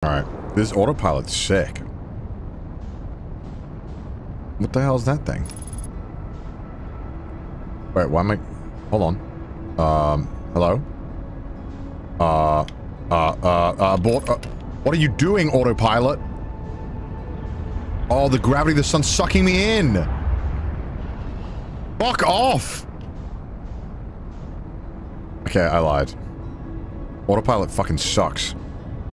Alright. This autopilot's sick. What the hell is that thing? Wait, why am I... Hold on. Hello? What are you doing, autopilot? Oh, the gravity of the sun's sucking me in! Fuck off! Okay, I lied. Autopilot fucking sucks.